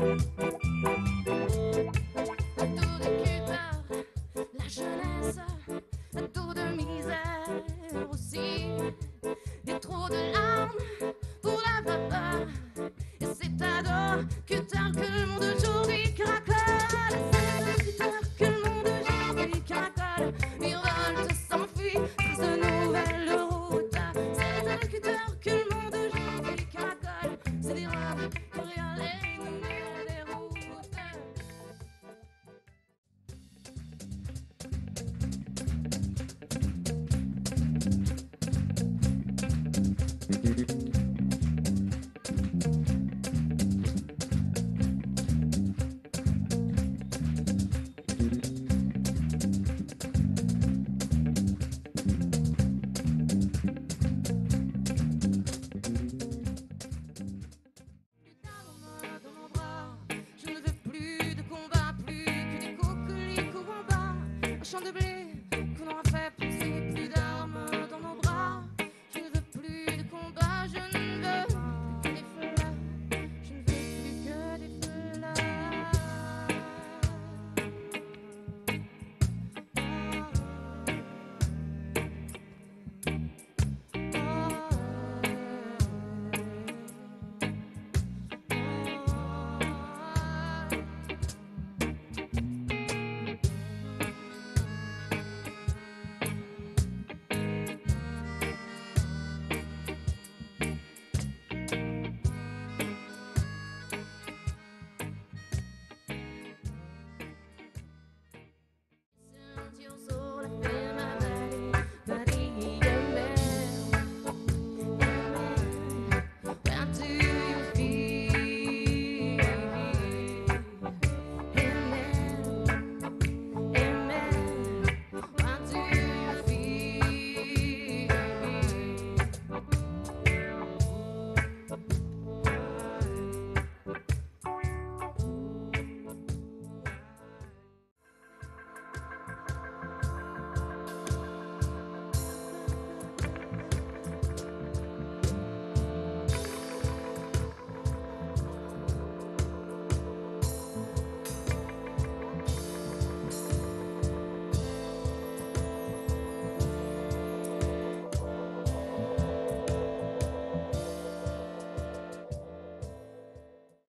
La jeunesse, un tour de misère aussi, et trop de larmes pour la vapeur. Et c'est à l'occuteur que le monde aujourd'hui caracole. C'est à l'occuteur que le monde aujourd'hui caracole. Virevolte s'enfuit, trace de nouvelles routes. C'est à l'occuteur que le monde aujourd'hui caracole. C'est des robes, cabriolets, nous mènent des routes.